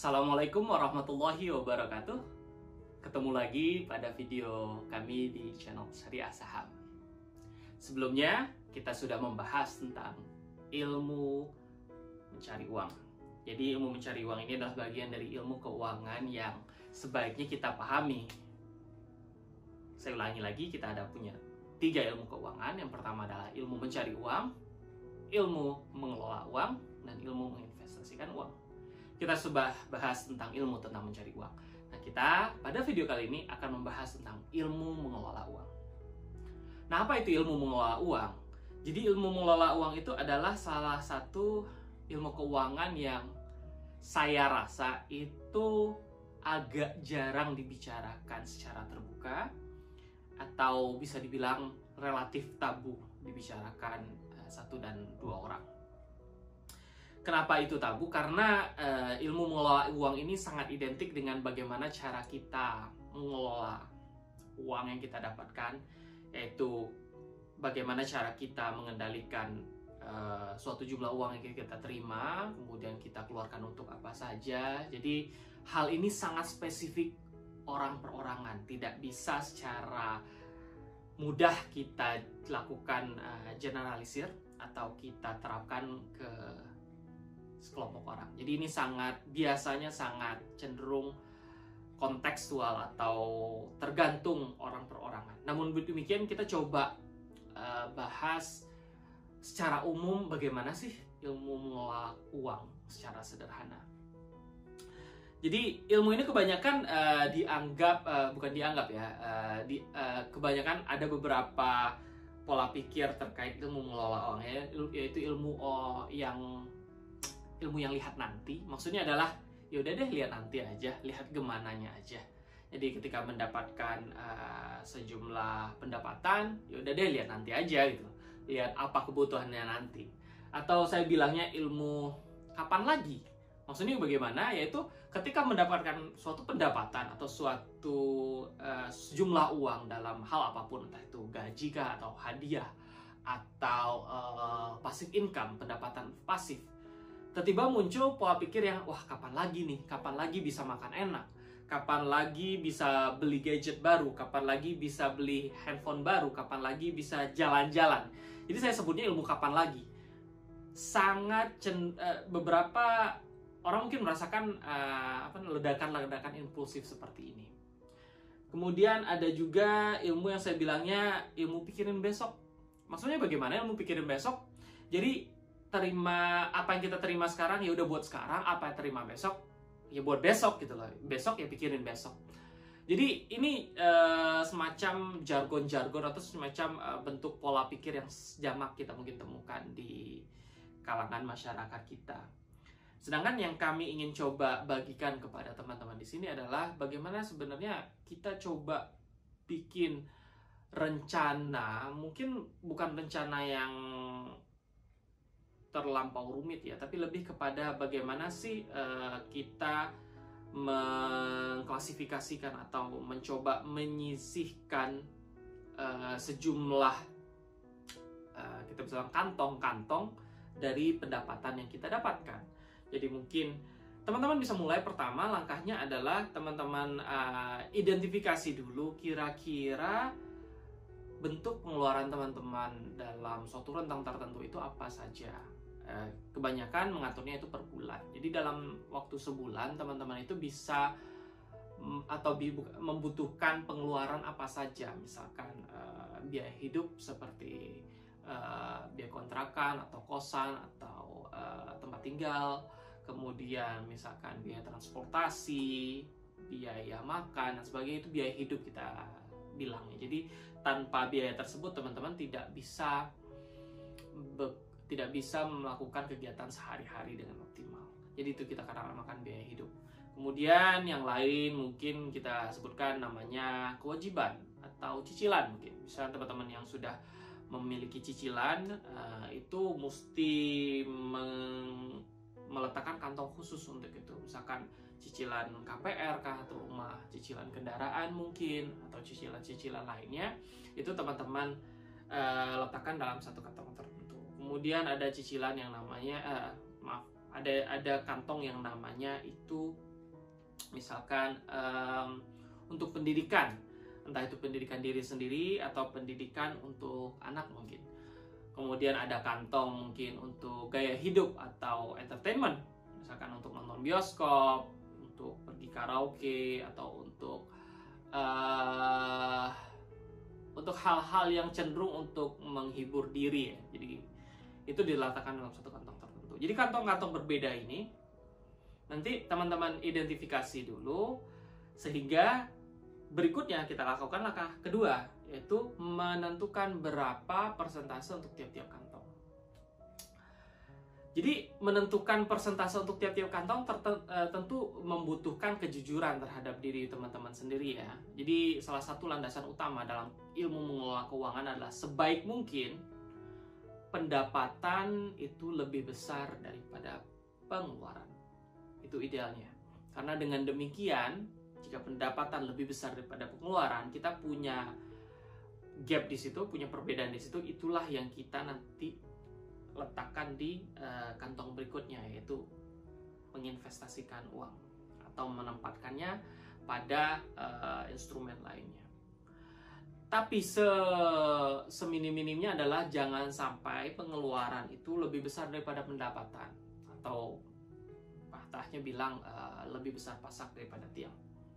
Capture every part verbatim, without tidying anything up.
Assalamualaikum warahmatullahi wabarakatuh. Ketemu lagi pada video kami di channel Syariah Saham. Sebelumnya kita sudah membahas tentang ilmu mencari uang. Jadi ilmu mencari uang ini adalah bagian dari ilmu keuangan yang sebaiknya kita pahami. Saya ulangi lagi, kita ada punya tiga ilmu keuangan. Yang pertama adalah ilmu mencari uang, ilmu mengelola uang, dan ilmu menginvestasikan uang. Kita sudah bahas tentang ilmu tentang mencari uang. Nah, kita pada video kali ini akan membahas tentang ilmu mengelola uang. Nah, apa itu ilmu mengelola uang? Jadi ilmu mengelola uang itu adalah salah satu ilmu keuangan yang saya rasa itu agak jarang dibicarakan secara terbuka, atau bisa dibilang relatif tabu dibicarakan satu dan dua orang. Kenapa itu tabu? Karena uh, ilmu mengelola uang ini sangat identik dengan bagaimana cara kita mengelola uang yang kita dapatkan, yaitu bagaimana cara kita mengendalikan uh, suatu jumlah uang yang kita terima, kemudian kita keluarkan untuk apa saja. Jadi hal ini sangat spesifik orang perorangan, tidak bisa secara mudah kita lakukan uh, generalisir atau kita terapkan ke sekelompok orang. Jadi ini sangat biasanya sangat cenderung kontekstual atau tergantung orang perorangan. Namun demikian kita coba uh, bahas secara umum bagaimana sih ilmu mengelola uang secara sederhana. Jadi ilmu ini kebanyakan uh, dianggap uh, bukan dianggap ya, uh, di, uh, kebanyakan ada beberapa pola pikir terkait ilmu mengelola uang, ya, yaitu ilmu oh, yang ilmu yang lihat nanti. Maksudnya adalah ya udah deh lihat nanti aja, lihat gemananya aja. Jadi ketika mendapatkan uh, sejumlah pendapatan, ya udah deh lihat nanti aja gitu. Lihat apa kebutuhannya nanti. Atau saya bilangnya ilmu kapan lagi. Maksudnya bagaimana? Yaitu ketika mendapatkan suatu pendapatan atau suatu uh, sejumlah uang dalam hal apapun, entah itu gaji kah atau hadiah atau uh, passive income, pendapatan pasif. Tiba-tiba muncul pola pikir yang, wah kapan lagi nih, kapan lagi bisa makan enak, kapan lagi bisa beli gadget baru, kapan lagi bisa beli handphone baru, kapan lagi bisa jalan-jalan. Jadi saya sebutnya ilmu kapan lagi. Sangat cen uh, beberapa orang mungkin merasakan uh, apa ledakan-ledakan impulsif seperti ini. Kemudian ada juga ilmu yang saya bilangnya ilmu pikirin besok. Maksudnya bagaimana ilmu pikirin besok? Jadi terima apa yang kita terima sekarang ya udah buat sekarang, apa yang terima besok ya buat besok gitu loh. Besok ya pikirin besok. Jadi ini uh, semacam jargon-jargon atau semacam uh, bentuk pola pikir yang jamak kita mungkin temukan di kalangan masyarakat kita. Sedangkan yang kami ingin coba bagikan kepada teman-teman di sini adalah bagaimana sebenarnya kita coba bikin rencana, mungkin bukan rencana yang terlampau rumit ya, tapi lebih kepada bagaimana sih uh, kita mengklasifikasikan atau mencoba menyisihkan uh, sejumlah uh, kita bisa bilang kantong-kantong dari pendapatan yang kita dapatkan. Jadi mungkin teman-teman bisa mulai, pertama langkahnya adalah teman-teman uh, identifikasi dulu kira-kira bentuk pengeluaran teman-teman dalam suatu rentang tertentu itu apa saja. Kebanyakan mengaturnya itu per bulan. Jadi dalam waktu sebulan teman-teman itu bisa atau membutuhkan pengeluaran apa saja. Misalkan uh, biaya hidup seperti uh, biaya kontrakan atau kosan atau uh, tempat tinggal. Kemudian misalkan biaya transportasi, biaya makan dan sebagainya, itu biaya hidup kita bilangnya. Jadi tanpa biaya tersebut teman-teman tidak bisa be tidak bisa melakukan kegiatan sehari-hari dengan optimal. Jadi itu kita kadang makan biaya hidup. Kemudian yang lain mungkin kita sebutkan namanya kewajiban atau cicilan mungkin. Misalnya teman-teman yang sudah memiliki cicilan uh, itu mesti meletakkan kantong khusus untuk itu. Misalkan cicilan K P R kah atau rumah, cicilan kendaraan mungkin, atau cicilan-cicilan lainnya, itu teman-teman uh, letakkan dalam satu kantong tertentu. Kemudian ada cicilan yang namanya uh, maaf ada ada kantong yang namanya itu misalkan um, untuk pendidikan, entah itu pendidikan diri sendiri atau pendidikan untuk anak mungkin. Kemudian ada kantong mungkin untuk gaya hidup atau entertainment, misalkan untuk nonton bioskop, untuk pergi karaoke, atau untuk uh, untuk hal-hal yang cenderung untuk menghibur diri ya. Jadi itu diletakkan dalam satu kantong tertentu. Jadi kantong-kantong berbeda ini nanti teman-teman identifikasi dulu, sehingga berikutnya kita lakukan langkah kedua, yaitu menentukan berapa persentase untuk tiap-tiap kantong. Jadi menentukan persentase untuk tiap-tiap kantong tentu membutuhkan kejujuran terhadap diri teman-teman sendiri ya. Jadi salah satu landasan utama dalam ilmu mengelola keuangan adalah sebaik mungkin pendapatan itu lebih besar daripada pengeluaran. Itu idealnya. Karena dengan demikian, jika pendapatan lebih besar daripada pengeluaran, kita punya gap di situ, punya perbedaan di situ, itulah yang kita nanti letakkan di uh, kantong berikutnya, yaitu menginvestasikan uang atau menempatkannya pada uh, instrumen lainnya. Tapi se seminim-minimnya adalah jangan sampai pengeluaran itu lebih besar daripada pendapatan, atau patahnya bilang uh, lebih besar pasak daripada tiang.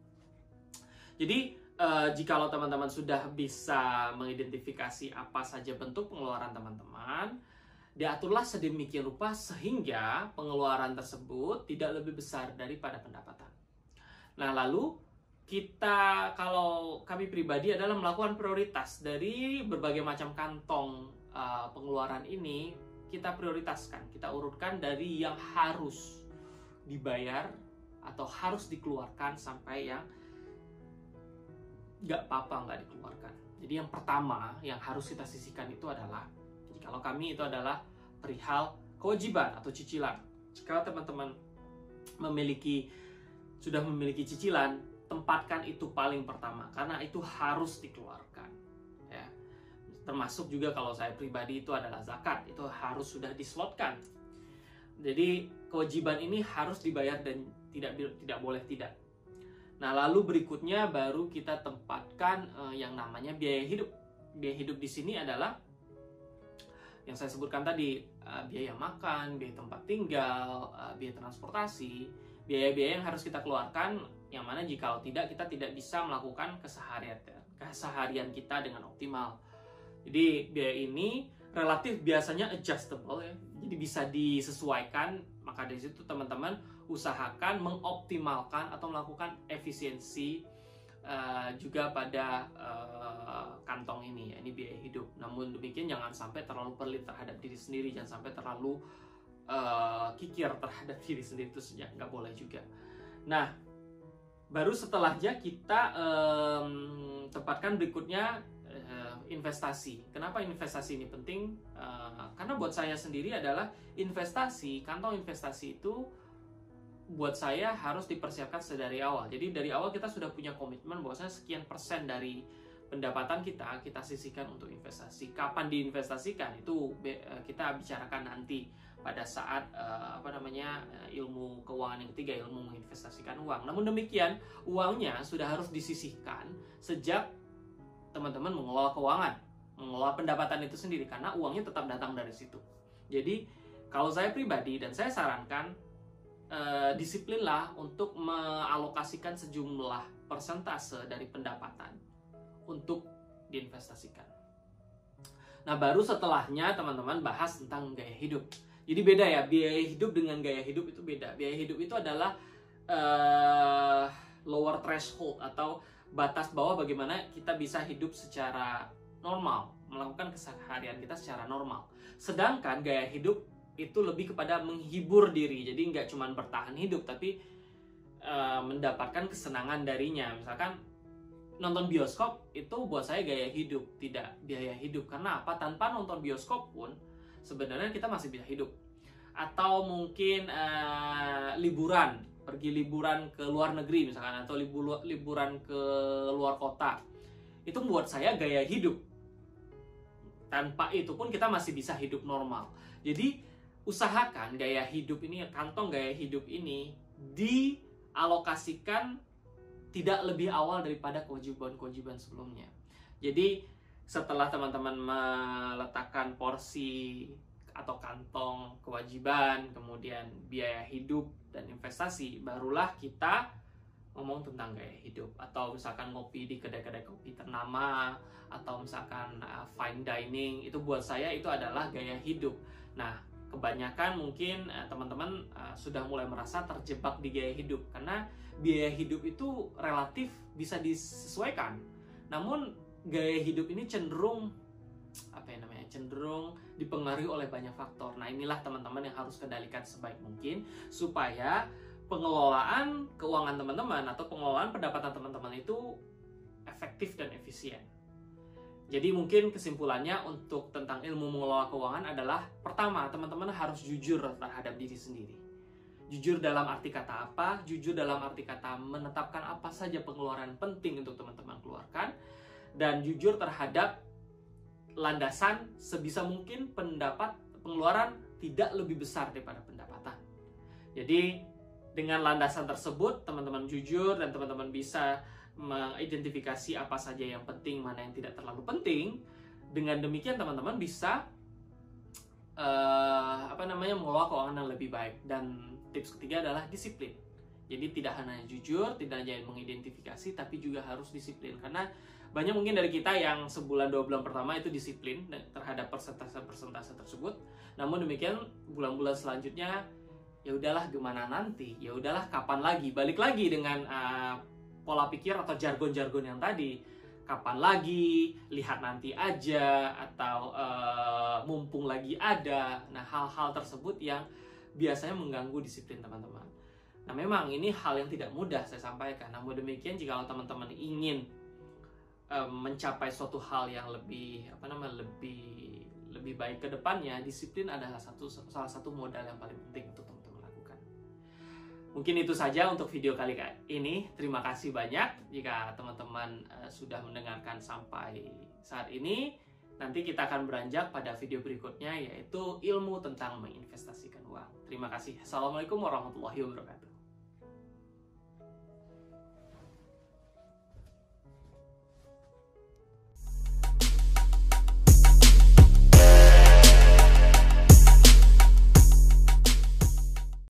Jadi uh, jikalau teman-teman sudah bisa mengidentifikasi apa saja bentuk pengeluaran teman-teman, diaturlah sedemikian rupa sehingga pengeluaran tersebut tidak lebih besar daripada pendapatan. Nah, lalu kita, kalau kami pribadi adalah melakukan prioritas dari berbagai macam kantong uh, pengeluaran ini. Kita prioritaskan, kita urutkan dari yang harus dibayar atau harus dikeluarkan sampai yang nggak apa-apa nggak dikeluarkan. Jadi yang pertama yang harus kita sisihkan itu adalah, jadi kalau kami itu adalah perihal kewajiban atau cicilan. Jika teman-teman memiliki sudah memiliki cicilan, tempatkan itu paling pertama karena itu harus dikeluarkan ya. Termasuk juga kalau saya pribadi itu adalah zakat, itu harus sudah dislotkan. Jadi kewajiban ini harus dibayar dan tidak tidak boleh tidak. Nah, lalu berikutnya baru kita tempatkan eh, yang namanya biaya hidup. Biaya hidup di sini adalah yang saya sebutkan tadi, eh, biaya makan, biaya tempat tinggal, eh, biaya transportasi, biaya-biaya yang harus kita keluarkan, yang mana jika tidak kita tidak bisa melakukan keseharian keseharian kita dengan optimal. Jadi biaya ini relatif biasanya adjustable ya, jadi bisa disesuaikan. Maka dari situ teman-teman usahakan mengoptimalkan atau melakukan efisiensi uh, juga pada uh, kantong ini ya, ini biaya hidup. Namun demikian jangan sampai terlalu pelit terhadap diri sendiri, jangan sampai terlalu uh, kikir terhadap diri sendiri, itu saja nggak boleh juga. Nah, baru setelahnya kita um, tempatkan berikutnya uh, investasi. Kenapa investasi ini penting? Uh, karena buat saya sendiri adalah investasi, kantong investasi itu buat saya harus dipersiapkan sedari awal. Jadi dari awal kita sudah punya komitmen bahwasanya sekian persen dari pendapatan kita kita sisihkan untuk investasi. Kapan diinvestasikan itu kita bicarakan nanti pada saat uh, apa namanya ilmu keuangan yang ketiga, ilmu menginvestasikan uang. Namun demikian, uangnya sudah harus disisihkan sejak teman-teman mengelola keuangan, mengelola pendapatan itu sendiri, karena uangnya tetap datang dari situ. Jadi kalau saya pribadi dan saya sarankan, uh, disiplinlah untuk mengalokasikan sejumlah persentase dari pendapatan untuk diinvestasikan. Nah, baru setelahnya teman-teman bahas tentang gaya hidup. Jadi beda ya, biaya hidup dengan gaya hidup itu beda. Biaya hidup itu adalah uh, lower threshold atau batas bawah bagaimana kita bisa hidup secara normal, melakukan keseharian kita secara normal. Sedangkan gaya hidup itu lebih kepada menghibur diri. Jadi nggak cuma bertahan hidup, tapi uh, mendapatkan kesenangan darinya. Misalkan nonton bioskop itu buat saya gaya hidup, tidak biaya hidup. Karena apa? Tanpa nonton bioskop pun sebenarnya kita masih bisa hidup. Atau mungkin uh, liburan, pergi liburan ke luar negeri misalkan, atau libur, liburan ke luar kota, itu buat saya gaya hidup. Tanpa itu pun kita masih bisa hidup normal. Jadi usahakan gaya hidup ini, kantong gaya hidup ini di alokasikan tidak lebih awal daripada kewajiban-kewajiban sebelumnya. Jadi setelah teman-teman meletakkan porsi atau kantong kewajiban, kemudian biaya hidup dan investasi, barulah kita ngomong tentang gaya hidup. Atau misalkan ngopi di kedai-kedai kopi ternama, atau misalkan uh, fine dining, itu buat saya itu adalah gaya hidup. Nah, kebanyakan mungkin uh, teman-teman uh, sudah mulai merasa terjebak di gaya hidup, karena biaya hidup itu relatif bisa disesuaikan. Namun gaya hidup ini cenderung apa ya namanya cenderung dipengaruhi oleh banyak faktor. Nah, inilah teman-teman yang harus kendalikan sebaik mungkin supaya pengelolaan keuangan teman-teman atau pengelolaan pendapatan teman-teman itu efektif dan efisien. Jadi mungkin kesimpulannya untuk tentang ilmu mengelola keuangan adalah, pertama, teman-teman harus jujur terhadap diri sendiri. Jujur dalam arti kata apa? Jujur dalam arti kata menetapkan apa saja pengeluaran penting untuk teman-teman keluarkan, dan jujur terhadap landasan sebisa mungkin pendapat pengeluaran tidak lebih besar daripada pendapatan. Jadi dengan landasan tersebut teman-teman jujur dan teman-teman bisa mengidentifikasi apa saja yang penting, mana yang tidak terlalu penting. Dengan demikian teman-teman bisa uh, apa namanya mengelola keuangan yang lebih baik. Dan tips ketiga adalah disiplin. Jadi tidak hanya jujur, tidak hanya mengidentifikasi, tapi juga harus disiplin. Karena banyak mungkin dari kita yang sebulan dua bulan pertama itu disiplin terhadap persentase-persentase tersebut. Namun demikian bulan-bulan selanjutnya ya udahlah gimana nanti, ya udahlah kapan lagi, balik lagi dengan uh, pola pikir atau jargon-jargon yang tadi. Kapan lagi, lihat nanti aja, atau uh, mumpung lagi ada. Nah, hal-hal tersebut yang biasanya mengganggu disiplin teman-teman. Nah, memang ini hal yang tidak mudah saya sampaikan. Namun demikian jika teman-teman ingin mencapai suatu hal yang lebih apa namanya lebih lebih baik ke depannya, disiplin adalah satu salah satu modal yang paling penting untuk teman-teman lakukan. Mungkin itu saja untuk video kali ini. Terima kasih banyak jika teman-teman uh, sudah mendengarkan sampai saat ini. Nanti kita akan beranjak pada video berikutnya, yaitu ilmu tentang menginvestasikan uang. Terima kasih. Assalamualaikum warahmatullahi wabarakatuh.